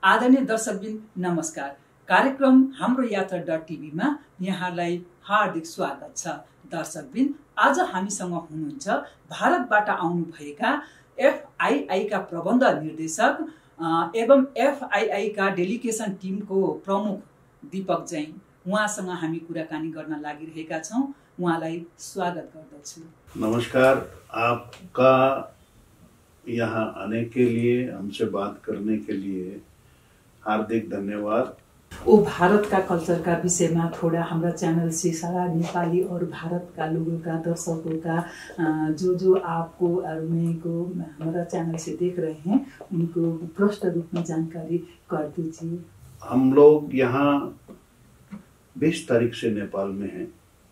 आदरणीय दर्शकबिन नमस्कार। कार्यक्रम हाम्रो यात्रा .tv मा यहाँलाई हार्दिक स्वागत छ। दर्शकबिन आज हामीसँग हुनुहुन्छ भारतबाट आउनु भएका FII का प्रबन्ध निर्देशक एवं FII का डेलिगेसन टिमको प्रमुख दीपक जैन। उहाँसँग हामी कुराकानी गर्न लागिरहेका छौं। उहाँलाई स्वागत गर्दछु। नमस्कार, आपका यहाँ आने के लिए, हमसे बात करने के लिए हार्दिक धन्यवाद। वो भारत का कल्चर का विषय में थोड़ा हमारा चैनल से सारा नेपाली और भारत का लोगों का दर्शकों का जो आपको और मैं को हमारा चैनल से देख रहे हैं उनको प्रश्न रूप में जानकारी कर दीजिए। हम लोग यहाँ 20 तारीख से नेपाल में हैं।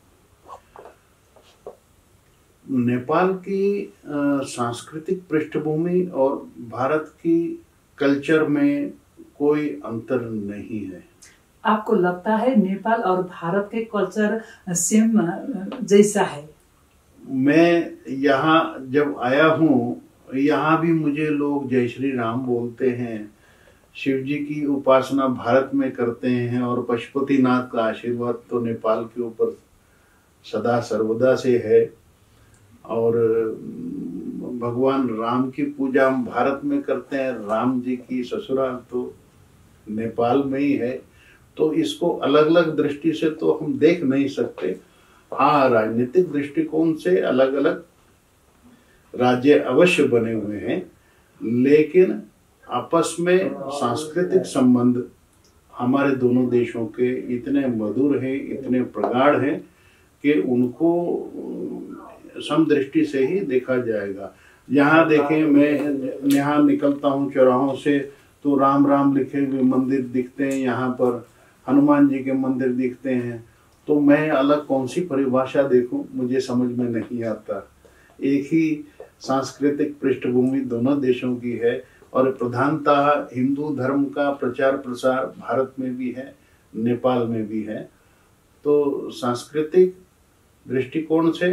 नेपाल की सांस्कृतिक पृष्ठभूमि और भारत की कल्चर में कोई अंतर नहीं है। आपको लगता है नेपाल और भारत के कल्चर सेम जैसा है? मैं यहाँ जब आया हूँ, यहाँ भी मुझे लोग जय श्री राम बोलते हैं, शिव जी की उपासना भारत में करते हैं और पशुपतिनाथ का आशीर्वाद तो नेपाल के ऊपर सदा सर्वदा से है। और भगवान राम की पूजा हम भारत में करते हैं, राम जी की ससुराल तो नेपाल में ही है। तो इसको अलग अलग दृष्टि से तो हम देख नहीं सकते। हाँ, राजनीतिक दृष्टिकोण से अलग अलग राज्य अवश्य बने हुए हैं, लेकिन आपस में सांस्कृतिक संबंध हमारे दोनों देशों के इतने मधुर हैं, इतने प्रगाढ़ हैं कि उनको समदृष्टि से ही देखा जाएगा। यहाँ देखें, मैं यहाँ निकलता हूँ चौराहों से तो राम राम लिखे हुए मंदिर दिखते हैं, यहाँ पर हनुमान जी के मंदिर दिखते हैं। तो मैं अलग कौन सी परिभाषा देखूं, मुझे समझ में नहीं आता। एक ही सांस्कृतिक पृष्ठभूमि दोनों देशों की है और प्रधानतः हिंदू धर्म का प्रचार प्रसार भारत में भी है, नेपाल में भी है। तो सांस्कृतिक दृष्टिकोण से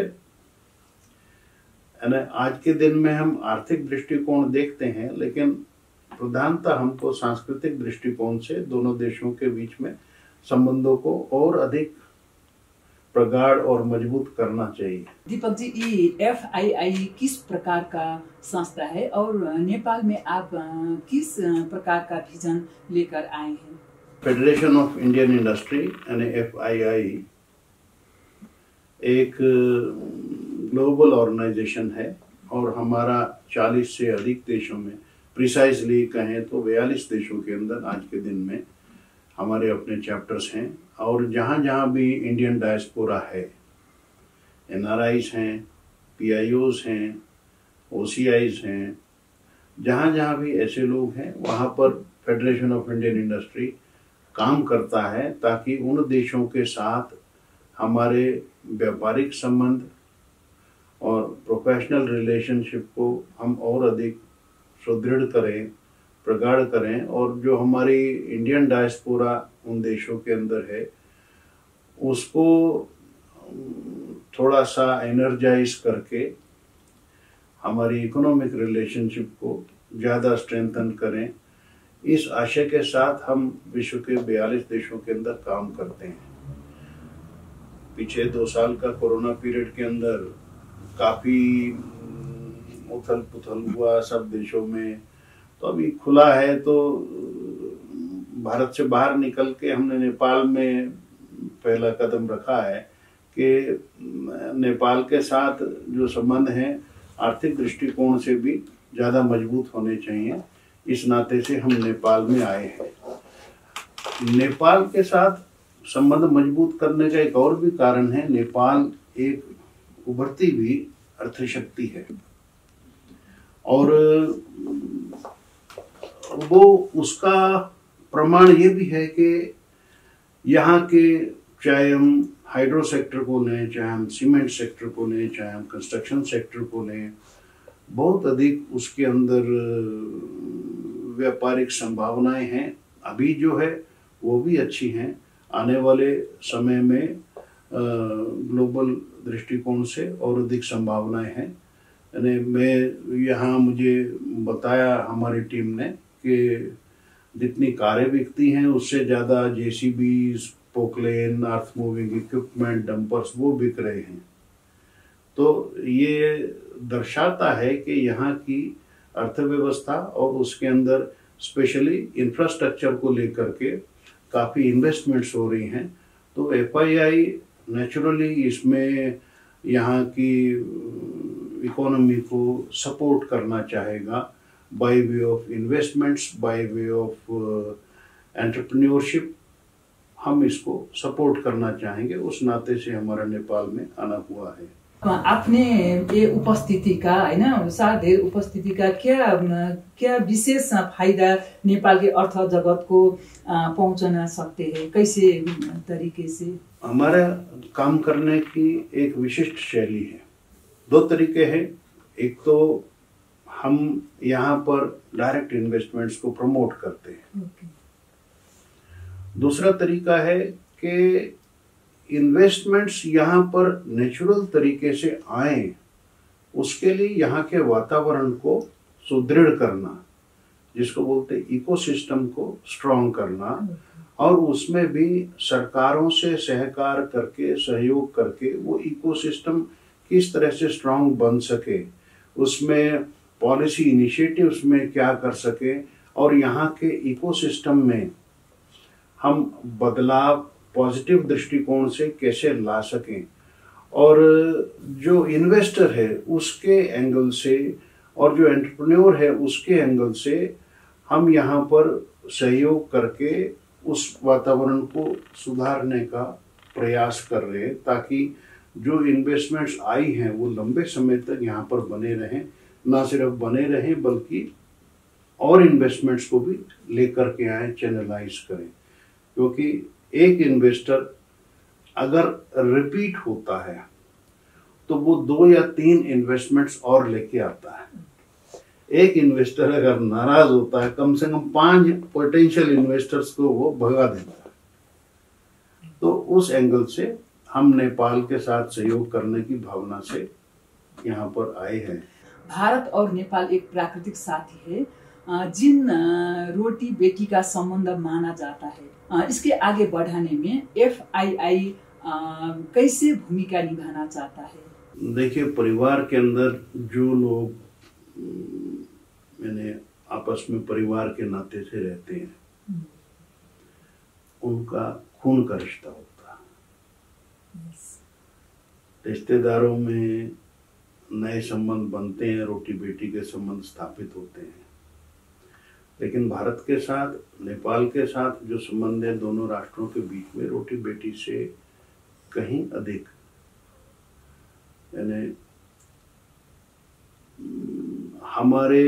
आज के दिन में हम आर्थिक दृष्टिकोण देखते हैं, लेकिन प्रधानतः हमको सांस्कृतिक दृष्टिकोण से दोनों देशों के बीच में संबंधों को और अधिक प्रगाढ़ और मजबूत करना चाहिए। दीपक जी, ये FII किस प्रकार का संस्था है और नेपाल में आप किस प्रकार का विजन लेकर आए हैं? फेडरेशन ऑफ इंडियन इंडस्ट्री यानी FII एक ग्लोबल ऑर्गेनाइजेशन है और हमारा 40 से अधिक देशों में, प्रिसाइजली कहें तो 42 देशों के अंदर आज के दिन में हमारे अपने चैप्टर्स हैं। और जहाँ जहाँ भी इंडियन डायस्पोरा है, NRIs हैं, PIOs हैं, OCIs हैं, जहाँ जहाँ भी ऐसे लोग हैं वहाँ पर फेडरेशन ऑफ इंडियन इंडस्ट्री काम करता है ताकि उन देशों के साथ हमारे व्यापारिक संबंध और प्रोफेशनल रिलेशनशिप को हम और अधिक सुदृढ़ करें, प्रगाढ़ करें। और जो हमारी इंडियन डायस्पोरा उन देशों के अंदर है उसको थोड़ा सा एनर्जाइज करके हमारी इकोनॉमिक रिलेशनशिप को ज़्यादा स्ट्रेंथन करें। इस आशय के साथ हम विश्व के 42 देशों के अंदर काम करते हैं। पीछे 2 साल का कोरोना पीरियड के अंदर काफ़ी उथल पुथल हुआ सब देशों में, तो अभी खुला है। तो भारत से बाहर निकल के हमने नेपाल में पहला कदम रखा है कि नेपाल के साथ जो संबंध हैं आर्थिक दृष्टिकोण से भी ज़्यादा मजबूत होने चाहिए। इस नाते से हम नेपाल में आए हैं। नेपाल के साथ संबंध मजबूत करने का एक और भी कारण है, नेपाल एक उभरती हुई अर्थशक्ति है और वो उसका प्रमाण ये भी है कि यहाँ के, चाहे हम हाइड्रो सेक्टर को लें, चाहे हम सीमेंट सेक्टर को लें, चाहे हम कंस्ट्रक्शन सेक्टर को लें, बहुत अधिक उसके अंदर व्यापारिक संभावनाएं हैं। अभी जो है वो भी अच्छी हैं। आने वाले समय में ग्लोबल दृष्टिकोण से और अधिक संभावनाएं हैं। यानी मैं यहाँ, मुझे बताया हमारी टीम ने कि जितनी कारें बिकती हैं उससे ज़्यादा JCB, Poclain, earth moving equipment, dumpers वो बिक रहे हैं। तो ये दर्शाता है कि यहाँ की अर्थव्यवस्था और उसके अंदर स्पेशली इंफ्रास्ट्रक्चर को लेकर के काफ़ी इन्वेस्टमेंट्स हो रही हैं। तो एफआईआई नेचुरली इसमें यहाँ की इकोनॉमी को सपोर्ट करना चाहेगा by way of investments, by way of entrepreneurship. हम इसको सपोर्ट करना चाहेंगे, उस नाते से हमारा नेपाल में आना हुआ है। आपने ये उपस्थिति का हैन साथ धेर उपस्थिति का क्या विशेष फायदा नेपाल के अर्थ जगत को पहुंचाना सकते हैं, कैसे तरीके से? हमारा काम करने की एक विशिष्ट शैली है। दो तरीके हैं। एक तो हम यहाँ पर डायरेक्ट इन्वेस्टमेंट्स को प्रमोट करते हैं। दूसरा तरीका है कि इन्वेस्टमेंट्स यहाँ पर नेचुरल तरीके से आए, उसके लिए यहाँ के वातावरण को सुदृढ़ करना, जिसको बोलते हैं इकोसिस्टम को स्ट्रॉन्ग करना, और उसमें भी सरकारों से सहकार करके, सहयोग करके वो इकोसिस्टम किस तरह से स्ट्रॉन्ग बन सके, उसमें पॉलिसी इनिशिएटिव्स में क्या कर सके, और यहाँ के इकोसिस्टम में हम बदलाव पॉजिटिव दृष्टिकोण से कैसे ला सकें, और जो इन्वेस्टर है उसके एंगल से और जो एंटरप्रेन्योर है उसके एंगल से हम यहाँ पर सहयोग करके उस वातावरण को सुधारने का प्रयास कर रहे हैं, ताकि जो इन्वेस्टमेंट्स आई हैं वो लंबे समय तक यहाँ पर बने रहें। ना सिर्फ बने रहें बल्कि और इन्वेस्टमेंट्स को भी लेकर के आए, चैनलाइज करें। क्योंकि एक इन्वेस्टर अगर रिपीट होता है तो वो 2 या 3 इन्वेस्टमेंट्स और लेके आता है। एक इन्वेस्टर अगर नाराज होता है कम से कम 5 पोटेंशियल इन्वेस्टर्स को वो भगा देता है। तो उस एंगल से हम नेपाल के साथ सहयोग करने की भावना से यहाँ पर आए हैं। भारत और नेपाल एक प्राकृतिक साथी है, जिन रोटी बेटी का संबंध माना जाता है। इसके आगे बढ़ाने में एफआईआई कैसे भूमिका निभाना चाहता है? देखिए, परिवार के अंदर जो लोग मैंने आपस में परिवार के नाते से रहते हैं, उनका खून का रिश्ता होता है। रिश्तेदारों में नए संबंध बनते हैं, रोटी बेटी के संबंध स्थापित होते हैं। लेकिन भारत के साथ, नेपाल के साथ जो संबंध है दोनों राष्ट्रों के बीच में, रोटी बेटी से कहीं अधिक, यानी हमारे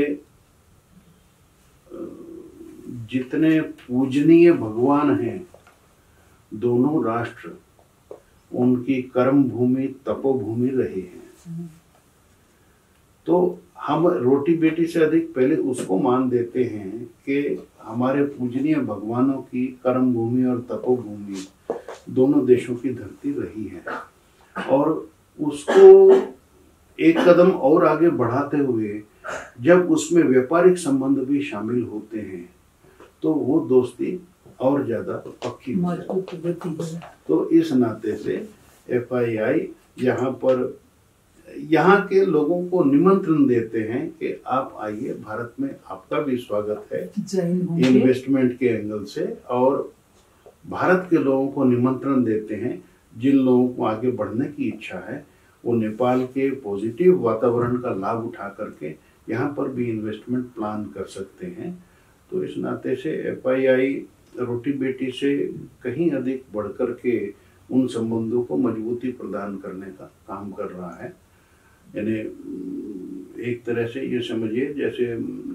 जितने पूजनीय भगवान हैं दोनों राष्ट्र, उनकी कर्म भूमि तपोभूमि रही है। तो हम रोटी बेटी से अधिक पहले उसको मान देते हैं कि हमारे पूजनीय भगवानों की कर्म भूमि और तपोभूमि दोनों देशों की धरती रही है, और उसको एक कदम और आगे बढ़ाते हुए जब उसमें व्यापारिक संबंध भी शामिल होते हैं तो वो दोस्ती और ज्यादा पक्की हो जाती है। तो इस नाते से एफआईआई यहाँ पर यहाँ के लोगों को निमंत्रण देते हैं कि आप आइए, भारत में आपका भी स्वागत है इन्वेस्टमेंट के एंगल से, और भारत के लोगों को निमंत्रण देते हैं जिन लोगों को आगे बढ़ने की इच्छा है वो नेपाल के पॉजिटिव वातावरण का लाभ उठा करके यहाँ पर भी इन्वेस्टमेंट प्लान कर सकते हैं। तो इस नाते से एफआईआई रोटी बेटी से कहीं अधिक बढ़कर के उन संबंधों को मजबूती प्रदान करने का काम कर रहा है। यानी एक तरह से ये समझिए, जैसे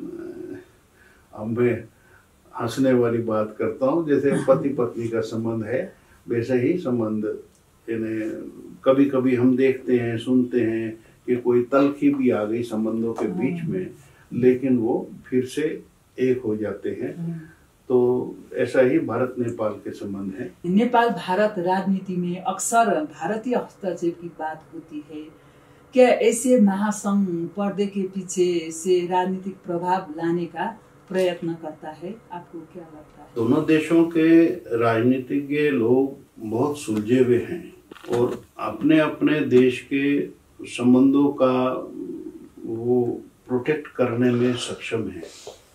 मैं हंसने वाली बात करता हूँ, जैसे पति पत्नी का संबंध है वैसे ही संबंध, यानी कभी कभी हम देखते हैं, सुनते हैं कि कोई तल्खी भी आ गई संबंधों के बीच में, लेकिन वो फिर से एक हो जाते हैं। तो ऐसा ही भारत नेपाल के संबंध है। नेपाल भारत राजनीति में अक्सर भारतीय हस्तक्षेप की बात होती है। क्या ऐसे महासंघ पर्दे के पीछे से राजनीतिक प्रभाव लाने का प्रयत्न करता है, आपको क्या लगता है? दोनों देशों के राजनीतिज्ञ लोग बहुत सुलझे हुए हैं और अपने अपने देश के संबंधों का वो प्रोटेक्ट करने में सक्षम है।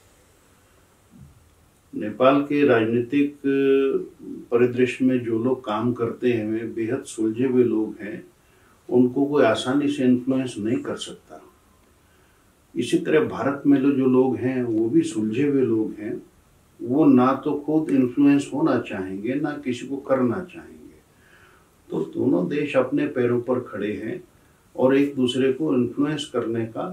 नेपाल के राजनीतिक परिदृश्य में जो लोग काम करते हैं वे बेहद सुलझे हुए लोग हैं, उनको कोई आसानी से इन्फ्लुएंस नहीं कर सकता। इसी तरह भारत में जो लोग हैं वो भी सुलझे हुए लोग हैं, वो ना तो खुद इन्फ्लुएंस होना चाहेंगे ना किसी को करना चाहेंगे। तो दोनों देश अपने पैरों पर खड़े हैं और एक दूसरे को इन्फ्लुएंस करने का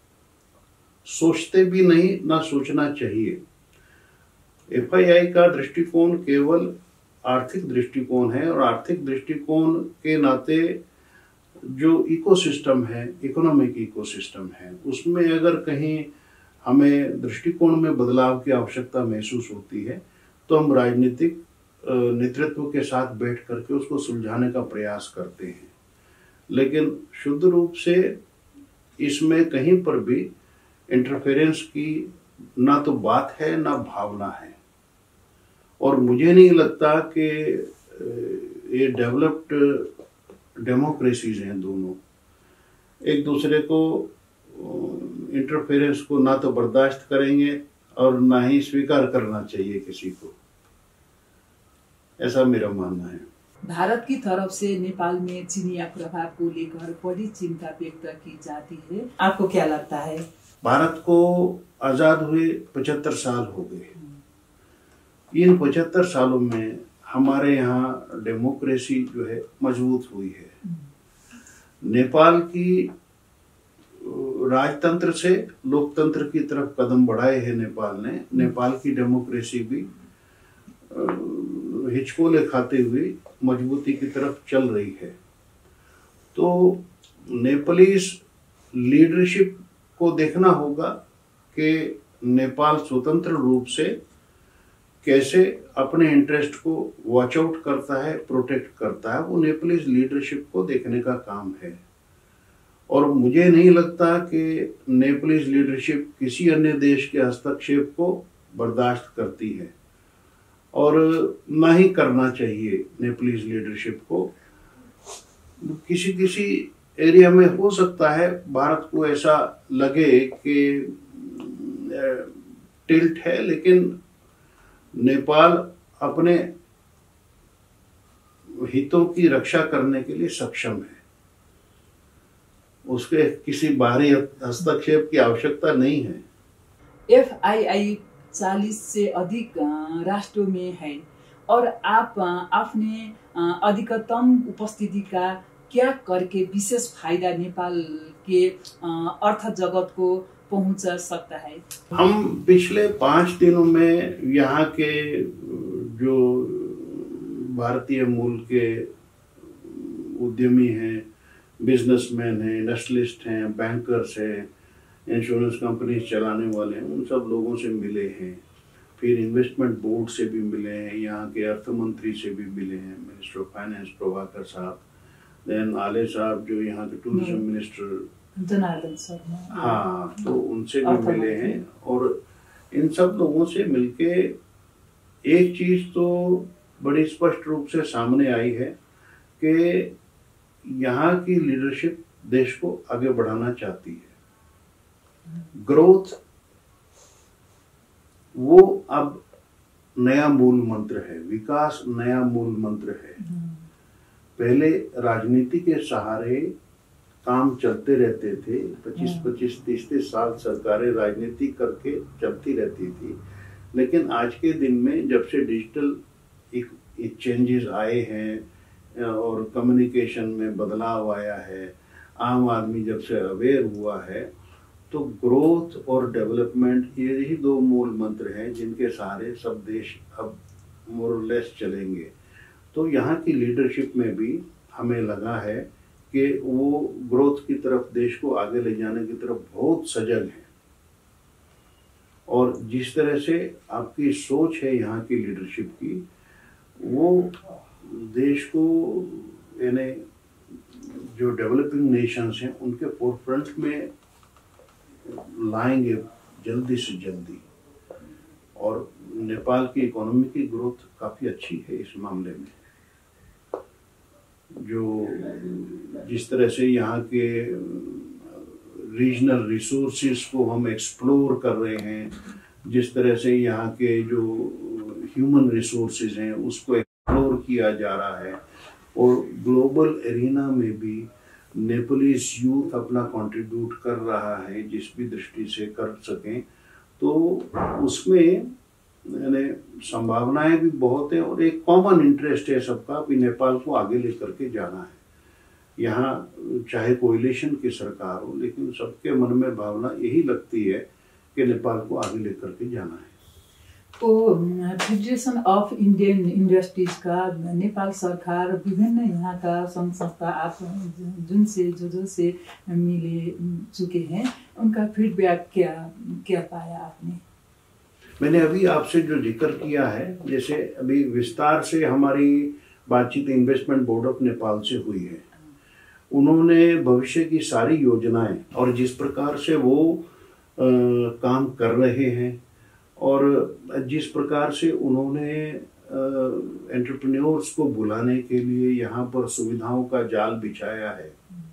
सोचते भी नहीं, ना सोचना चाहिए। FII का दृष्टिकोण केवल आर्थिक दृष्टिकोण है और आर्थिक दृष्टिकोण के नाते जो इकोसिस्टम है, इकोनॉमिक इकोसिस्टम है, उसमें अगर कहीं हमें दृष्टिकोण में बदलाव की आवश्यकता महसूस होती है तो हम राजनीतिक नेतृत्व के साथ बैठ करके उसको सुलझाने का प्रयास करते हैं। लेकिन शुद्ध रूप से इसमें कहीं पर भी इंटरफेरेंस की ना तो बात है ना भावना है। और मुझे नहीं लगता कि ये डेवलप्ड डेमोक्रेसीज हैं, दोनों एक दूसरे को इंटरफेरेंस को ना तो बर्दाश्त करेंगे और ना ही स्वीकार करना चाहिए किसी को, ऐसा मेरा मानना है। भारत की तरफ से नेपाल में चीनिया प्रभाव को लेकर बड़ी चिंता व्यक्त की जाती है, आपको क्या लगता है? भारत को आजाद हुए 75 साल हो गए। इन 75 सालों में हमारे यहाँ डेमोक्रेसी जो है मजबूत हुई है। नेपाल की राजतंत्र से लोकतंत्र की तरफ कदम बढ़ाए हैं नेपाल ने। नेपाल की डेमोक्रेसी भी हिचकोले खाते हुए मजबूती की तरफ चल रही है। तो नेपालीज लीडरशिप को देखना होगा कि नेपाल स्वतंत्र रूप से कैसे अपने इंटरेस्ट को वॉच आउट करता है, प्रोटेक्ट करता है। वो नेपालीज लीडरशिप को देखने का काम है। और मुझे नहीं लगता कि नेपालीज लीडरशिप किसी अन्य देश के हस्तक्षेप को बर्दाश्त करती है और ना ही करना चाहिए। नेपालीज लीडरशिप को किसी एरिया में हो सकता है भारत को ऐसा लगे कि टिल्ट है, लेकिन नेपाल अपने हितों की रक्षा करने के लिए सक्षम है। उसके किसी बाहरी हस्तक्षेप की आवश्यकता नहीं है। FII 40 से अधिक राष्ट्रों में है और आप अपने अधिकतम उपस्थिति का क्या करके विशेष फायदा नेपाल के अर्थ जगत को पहुंच सकता है? हम पिछले 5 दिनों में यहाँ के जो भारतीय मूल के उद्यमी हैं, बिजनेसमैन हैं, इंडस्ट्रियलिस्ट हैं, बैंकर्स हैं, इंश्योरेंस कंपनी चलाने वाले हैं, उन सब लोगों से मिले हैं। फिर इन्वेस्टमेंट बोर्ड से भी मिले हैं, यहाँ के अर्थ मंत्री से भी मिले हैं, मिनिस्टर ऑफ फाइनेंस प्रभाकर साहब, देन आले साहब जो यहाँ के टूरिज्म मिनिस्टर जनार्दन सर, हाँ, तो उनसे भी मिले हैं। और इन सब लोगों से मिलके एक चीज तो बड़ी स्पष्ट रूप से सामने आई है कि यहाँ की लीडरशिप देश को आगे बढ़ाना चाहती है। ग्रोथ वो अब नया मूल मंत्र है, विकास नया मूल मंत्र है। पहले राजनीति के सहारे काम चलते रहते थे, 25-25, 30-30 साल सरकारें राजनीति करके चलती रहती थी। लेकिन आज के दिन में जब से डिजिटल चेंजेस आए हैं और कम्युनिकेशन में बदलाव आया है, आम आदमी जब से अवेयर हुआ है, तो ग्रोथ और डेवलपमेंट ये ही 2 मूल मंत्र हैं जिनके सहारे सब देश अब मोर और लेस चलेंगे। तो यहाँ की लीडरशिप में भी हमें लगा है कि वो ग्रोथ की तरफ, देश को आगे ले जाने की तरफ बहुत सजग है। और जिस तरह से आपकी सोच है यहाँ की लीडरशिप की, वो देश को यानी जो डेवलपिंग नेशंस हैं उनके फोरफ्रंट में लाएंगे जल्दी से जल्दी। और नेपाल की इकोनॉमी की ग्रोथ काफ़ी अच्छी है इस मामले में। जो जिस तरह से यहाँ के रीजनल रिसोर्सेज को हम एक्सप्लोर कर रहे हैं, जिस तरह से यहाँ के जो ह्यूमन रिसोर्सेज हैं उसको एक्सप्लोर किया जा रहा है, और ग्लोबल एरिना में भी नेपालीज यूथ अपना कंट्रीब्यूट कर रहा है जिस भी दृष्टि से कर सकें, तो उसमें संभावनाएं भी बहुत है और एक कॉमन इंटरेस्ट है सबका भी नेपाल को आगे लेकर के जाना है। यहाँ चाहे कोएलिशन की सरकार हो, लेकिन सबके मन में भावना यही लगती है कि नेपाल को आगे लेकर के जाना है। तो फेडरेशन अफ इंडियन इंडस्ट्रीज का नेपाल सरकार विभिन्न यहाँ का संघ संस्था आप जो से मिले चुके हैं, उनका फीडबैक क्या पाया आपने? मैंने अभी आपसे जो जिक्र किया है, जैसे अभी विस्तार से हमारी बातचीत इन्वेस्टमेंट बोर्ड ऑफ नेपाल से हुई है। उन्होंने भविष्य की सारी योजनाएं और जिस प्रकार से वो काम कर रहे हैं और जिस प्रकार से उन्होंने एंटरप्रेन्योर्स को बुलाने के लिए यहाँ पर सुविधाओं का जाल बिछाया है,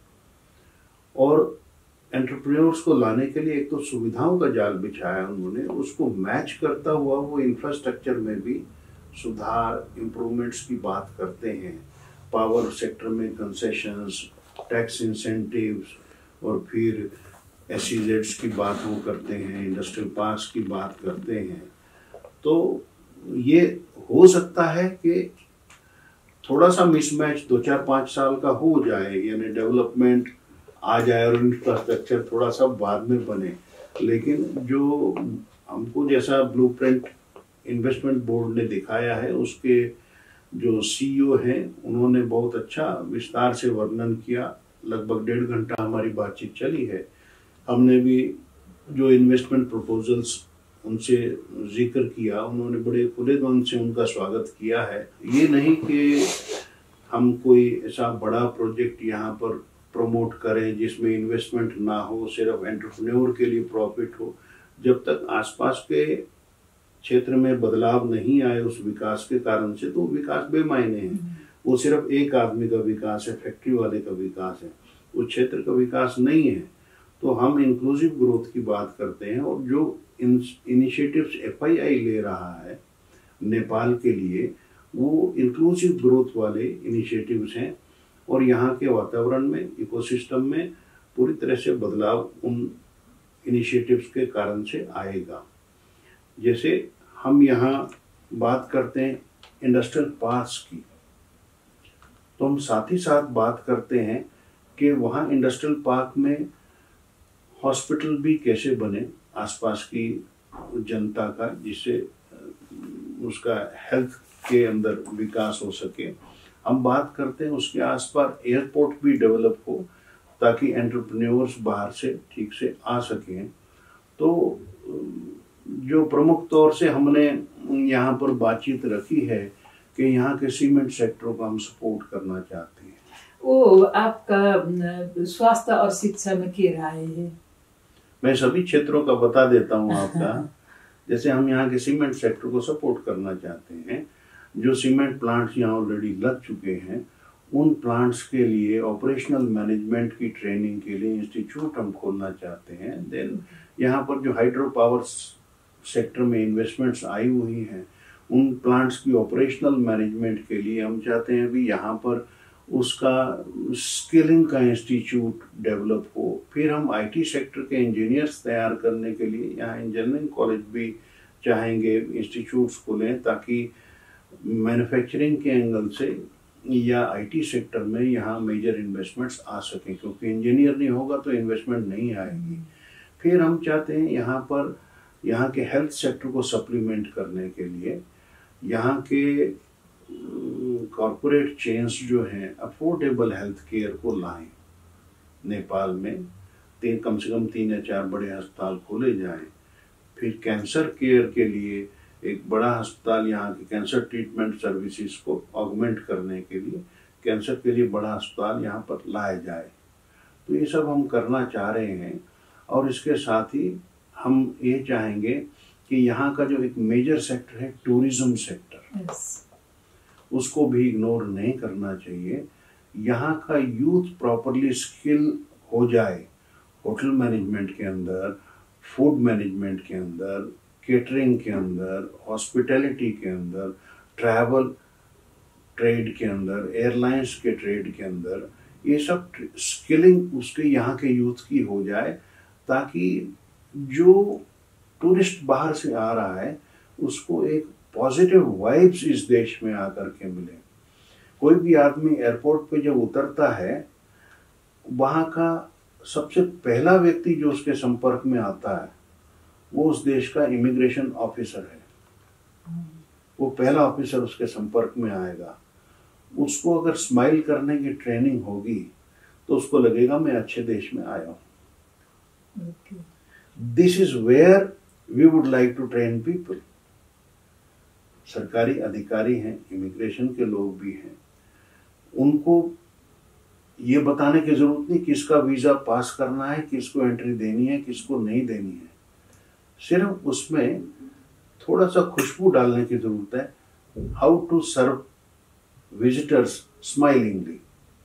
और एंटरप्रेन्योर्स को लाने के लिए एक तो सुविधाओं का जाल बिछाया उन्होंने, उसको मैच करता हुआ वो इंफ्रास्ट्रक्चर में भी सुधार इम्प्रूवमेंट्स की बात करते हैं। पावर सेक्टर में कंसेशंस, टैक्स इंसेंटिव्स, और फिर SEZs की बात वो करते हैं, इंडस्ट्रियल पार्क्स की बात करते हैं। तो ये हो सकता है कि थोड़ा सा मिसमैच 2-4-5 साल का हो जाए, यानी डेवलपमेंट आ जाए और इंफ्रास्ट्रक्चर थोड़ा सा बाद में बने, लेकिन जो हमको जैसा ब्लूप्रिंट इन्वेस्टमेंट बोर्ड ने दिखाया है, उसके जो CEO हैं उन्होंने बहुत अच्छा विस्तार से वर्णन किया। लगभग 1.5 घंटा हमारी बातचीत चली है। हमने भी जो इन्वेस्टमेंट प्रपोजल्स उनसे जिक्र किया, उन्होंने बड़े खुले मन से उनका स्वागत किया है। ये नहीं कि हम कोई ऐसा बड़ा प्रोजेक्ट यहाँ पर प्रमोट करें जिसमें इन्वेस्टमेंट ना हो, सिर्फ एंटरप्रेन्योर के लिए प्रॉफिट हो। जब तक आसपास के क्षेत्र में बदलाव नहीं आए उस विकास के कारण से, तो विकास बेमायने है। वो सिर्फ एक आदमी का विकास है, फैक्ट्री वाले का विकास है, उस क्षेत्र का विकास नहीं है। तो हम इंक्लूसिव ग्रोथ की बात करते हैं, और जो इनिशिएटिव्स FII ले रहा है नेपाल के लिए, वो इंक्लूसिव ग्रोथ वाले इनिशिएटिव्स हैं, और यहाँ के वातावरण में, इकोसिस्टम में पूरी तरह से बदलाव उन इनिशिएटिव्स के कारण से आएगा। जैसे हम यहाँ बात करते हैं इंडस्ट्रियल पार्क्स की, तो हम साथ ही साथ बात करते हैं कि वहाँ इंडस्ट्रियल पार्क में हॉस्पिटल भी कैसे बने आसपास की जनता का, जिससे उसका हेल्थ के अंदर विकास हो सके। हम बात करते हैं उसके आसपास एयरपोर्ट भी डेवलप हो, ताकि एंटरप्रेन्योर्स बाहर से ठीक से आ सकें। तो जो प्रमुख तौर से हमने यहाँ पर बातचीत रखी है कि यहाँ के सीमेंट सेक्टर को हम सपोर्ट करना चाहते हैं। वो आपका स्वास्थ्य और शिक्षा में क्या राय है? मैं सभी क्षेत्रों का बता देता हूँ आपका। जैसे हम यहाँ के सीमेंट सेक्टर को सपोर्ट करना चाहते हैं। जो सीमेंट प्लांट्स यहाँ ऑलरेडी लग चुके हैं, उन प्लांट्स के लिए ऑपरेशनल मैनेजमेंट की ट्रेनिंग के लिए इंस्टीट्यूट हम खोलना चाहते हैं। देन यहाँ पर जो हाइड्रो पावर सेक्टर में इन्वेस्टमेंट्स आई हुई हैं, उन प्लांट्स की ऑपरेशनल मैनेजमेंट के लिए हम चाहते हैं भी यहाँ पर उसका स्किलिंग का इंस्टीट्यूट डेवलप हो। फिर हम IT सेक्टर के इंजीनियर्स तैयार करने के लिए यहाँ इंजीनियरिंग कॉलेज भी चाहेंगे इंस्टीट्यूट्स खोलें, ताकि मैन्युफैक्चरिंग के एंगल से या IT सेक्टर में यहाँ मेजर इन्वेस्टमेंट्स आ सकें, क्योंकि इंजीनियर नहीं होगा तो इन्वेस्टमेंट नहीं आएगी। फिर हम चाहते हैं यहाँ के हेल्थ सेक्टर को सप्लीमेंट करने के लिए यहाँ के कॉरपोरेट चेन्स जो हैं अफोर्डेबल हेल्थ केयर को लाएं। नेपाल में कम से कम 3 या 4 बड़े अस्पताल खोले जाएं। फिर कैंसर केयर के लिए एक बड़ा अस्पताल, यहाँ के कैंसर ट्रीटमेंट सर्विसेज को ऑगमेंट करने के लिए कैंसर के लिए बड़ा अस्पताल यहाँ पर लाया जाए। तो ये सब हम करना चाह रहे हैं, और इसके साथ ही हम ये चाहेंगे कि यहाँ का जो एक मेजर सेक्टर है टूरिज्म सेक्टर, उसको भी इग्नोर नहीं करना चाहिए। यहाँ का यूथ प्रॉपरली स्किल हो जाए होटल मैनेजमेंट के अंदर, फूड मैनेजमेंट के अंदर, केटरिंग के अंदर, हॉस्पिटैलिटी के अंदर, ट्रैवल ट्रेड के अंदर, एयरलाइंस के ट्रेड के अंदर, ये सब स्किलिंग उसके यहाँ के यूथ की हो जाए, ताकि जो टूरिस्ट बाहर से आ रहा है उसको एक पॉजिटिव वाइब्स इस देश में आकर के मिले। कोई भी आदमी एयरपोर्ट पे जब उतरता है, वहाँ का सबसे पहला व्यक्ति जो उसके संपर्क में आता है वो उस देश का इमिग्रेशन ऑफिसर है। वो पहला ऑफिसर उसके संपर्क में आएगा। उसको अगर स्माइल करने की ट्रेनिंग होगी तो उसको लगेगा मैं अच्छे देश में आया हूं। This is where we would like to train people. सरकारी अधिकारी हैं, इमिग्रेशन के लोग भी हैं, उनको ये बताने की जरूरत नहीं किसका वीजा पास करना है, किसको एंट्री देनी है, किसको नहीं देनी है। सिर्फ उसमें थोड़ा सा खुशबू डालने की जरूरत है। How to serve visitors smilingly.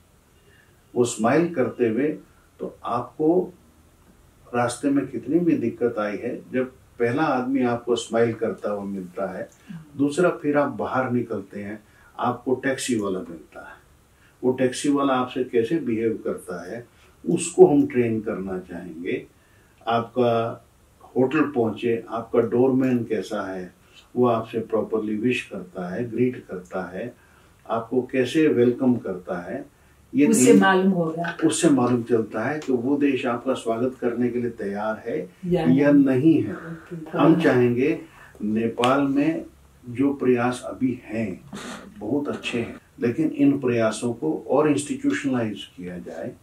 वो स्माइल करते हुए, तो आपको रास्ते में कितनी भी दिक्कत आई है, जब पहला आदमी आपको स्माइल करता हुआ मिलता है, दूसरा फिर आप बाहर निकलते हैं, आपको टैक्सी वाला मिलता है। वो टैक्सी वाला आपसे कैसे बिहेव करता है उसको हम ट्रेन करना चाहेंगे। आपका होटल पहुंचे, आपका डोरमैन कैसा है, वो आपसे प्रॉपरली विश करता है, ग्रीट करता है, आपको कैसे वेलकम करता है, ये उससे मालूम होगा, उससे मालूम चलता है कि वो देश आपका स्वागत करने के लिए तैयार है या नहीं है। हम चाहेंगे नेपाल में जो प्रयास अभी हैं बहुत अच्छे हैं, लेकिन इन प्रयासों को और इंस्टीट्यूशनलाइज किया जाए।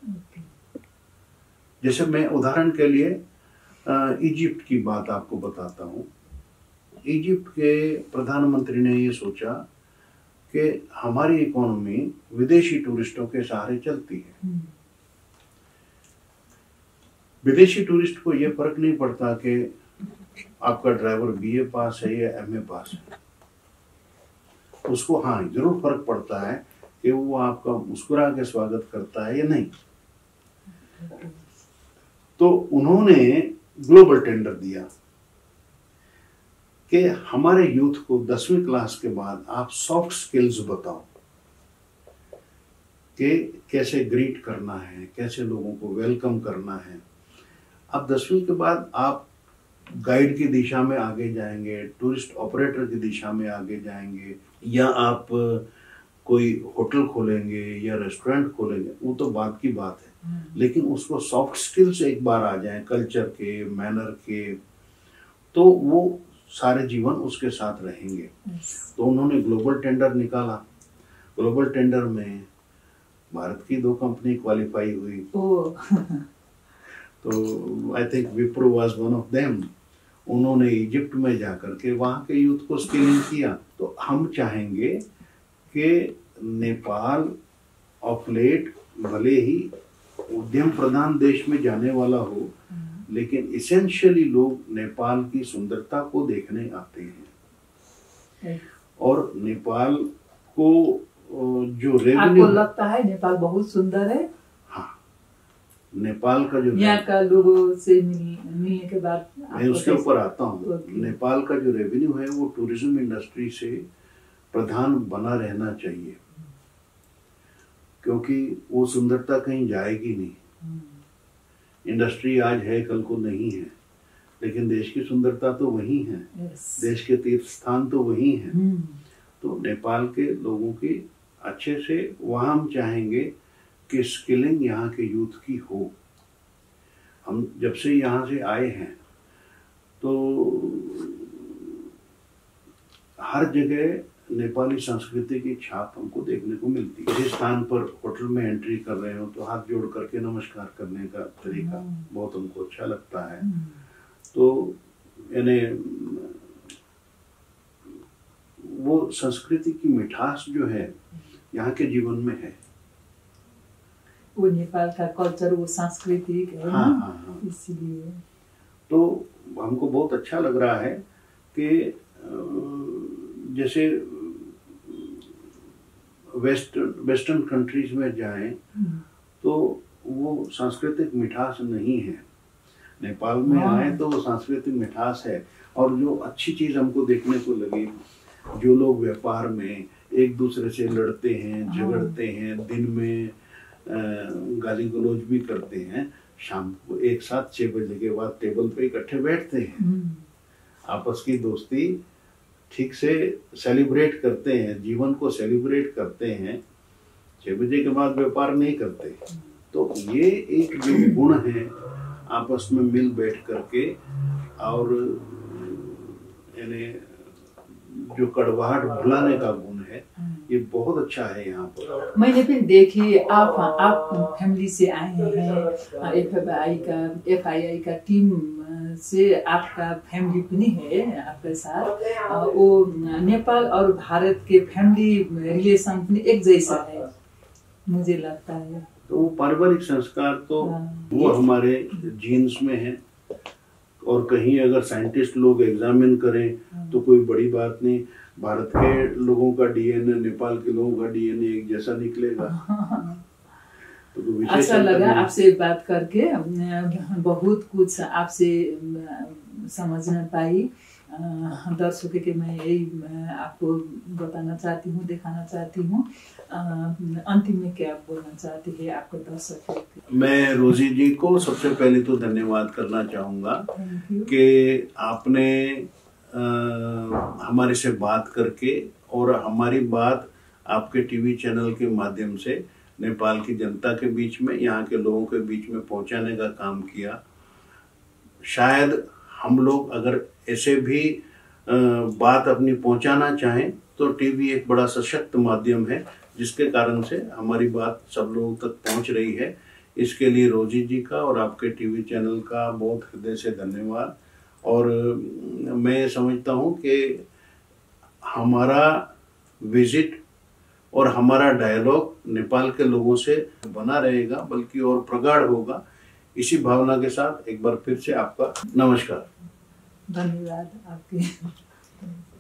जैसे मैं उदाहरण के लिए इजिप्ट की बात आपको बताता हूँ। इजिप्ट के प्रधानमंत्री ने ये सोचा कि हमारी इकोनॉमी विदेशी टूरिस्टों के सहारे चलती है। विदेशी टूरिस्ट को ये फर्क नहीं पड़ता कि आपका ड्राइवर बीए पास है या एमए पास है। उसको हाँ जरूर फर्क पड़ता है कि वो आपका मुस्कुरा के स्वागत करता है या नहीं। तो उन्होंने ग्लोबल टेंडर दिया कि हमारे यूथ को 10वीं क्लास के बाद आप सॉफ्ट स्किल्स बताओ कि कैसे ग्रीट करना है, कैसे लोगों को वेलकम करना है। अब 10वीं के बाद आप गाइड की दिशा में आगे जाएंगे, टूरिस्ट ऑपरेटर की दिशा में आगे जाएंगे, या आप कोई होटल खोलेंगे या रेस्टोरेंट खोलेंगे, वो तो बात की बात है। लेकिन उसको सॉफ्ट स्किल्स एक बार आ जाए, कल्चर के, मैनर के, तो वो सारे जीवन उसके साथ रहेंगे। तो उन्होंने ग्लोबल टेंडर निकाला। ग्लोबल टेंडर में भारत की 2 कंपनी क्वालिफाई हुई। तो I think Wipro was one of them. उन्होंने इजिप्ट में जाकर के वहाँ के यूथ को स्किलिंग किया। तो हम चाहेंगे कि नेपाल ऑफ लेट भले ही उद्यम प्रधान देश में जाने वाला हो, लेकिन इसेंशियली लोग नेपाल की सुंदरता को देखने आते हैं। और नेपाल को जो रेवेन्यू, आपको लगता है नेपाल बहुत सुंदर है? हाँ, नेपाल का जो यहाँ का लोगों से मिलने के बाद मैं उसके ऊपर आता हूँ। नेपाल का जो रेवेन्यू है वो टूरिज्म इंडस्ट्री से प्रधान बना रहना चाहिए, क्योंकि वो सुंदरता कहीं जाएगी नहीं। इंडस्ट्री आज है, कल को नहीं है, लेकिन देश की सुंदरता तो वही है। देश के तीर्थ स्थान तो वही हैं। तो नेपाल के लोगों की अच्छे से वहाँ हम चाहेंगे कि स्किलिंग यहाँ के यूथ की हो। हम जब से यहाँ से आए हैं तो हर जगह नेपाली संस्कृति की छाप हमको देखने को मिलती है। किसी स्थान पर होटल में एंट्री कर रहे हो तो हाथ जोड़ करके नमस्कार करने का तरीका बहुत हमको अच्छा लगता है। तो यानी वो संस्कृति की मिठास जो है यहाँ के जीवन में है। वो नेपाल का कल्चर, वो सांस्कृतिक है। हाँ। इसलिए तो हमको बहुत अच्छा लग रहा है कि जैसे वेस्टर्न कंट्रीज में जाएं तो वो सांस्कृतिक मिठास नहीं है। नेपाल में आए तो वो सांस्कृतिक मिठास है। और जो अच्छी चीज हमको देखने को लगी, जो लोग व्यापार में एक दूसरे से लड़ते हैं, झगड़ते हैं, दिन में गाली गलौज भी करते हैं, शाम को एक साथ 6 बजे के बाद टेबल पे इकट्ठे बैठते हैं, आपस की दोस्ती ठीक से सेलिब्रेट करते हैं, जीवन को सेलिब्रेट करते हैं, 6 बजे के बाद व्यापार नहीं करते। तो ये एक जो गुण है आपस में मिल बैठ करके, और यानी जो कड़वाहट भुलाने का गुण है, ये बहुत अच्छा है यहाँ पर। मैंने भी देखी, आप फैमिली से आए हैं, एफआईआई का टीम से आपका फैमिली भी है आपके साथ। वो नेपाल और भारत के फैमिली रिलेशन भी एक जैसा है मुझे लगता है। तो पारिवारिक संस्कार तो वो हमारे जीन्स में है, और कहीं अगर साइंटिस्ट लोग एग्जामिन करें तो कोई बड़ी बात नहीं, भारत के लोगों का डीएनए नेपाल के लोगों का डीएनए एक जैसा निकलेगा। तो अच्छा लगा आपसे बात करके, बहुत कुछ आपसे समझना पाई। दर्शकों के मैं यही आपको बताना चाहती हूँ, दिखाना चाहती हूँ। अंतिम में क्या बोलना चाहती है आपको दर्शकों? मैं रोजी जी को सबसे पहले तो धन्यवाद करना चाहूँगा कि आपने हमारे से बात करके और हमारी बात आपके टीवी चैनल के माध्यम से नेपाल की जनता के बीच में, यहाँ के लोगों के बीच में पहुँचाने का काम किया। शायद हम लोग अगर ऐसे भी बात अपनी पहुंचाना चाहें तो टीवी एक बड़ा सशक्त माध्यम है, जिसके कारण से हमारी बात सब लोगों तक पहुंच रही है। इसके लिए रोजी जी का और आपके टीवी चैनल का बहुत हृदय से धन्यवाद। और मैं समझता हूं कि हमारा विजिट और हमारा डायलॉग नेपाल के लोगों से बना रहेगा, बल्कि और प्रगाढ़ होगा। इसी भावना के साथ एक बार फिर से आपका नमस्कार। धन्यवाद आपके।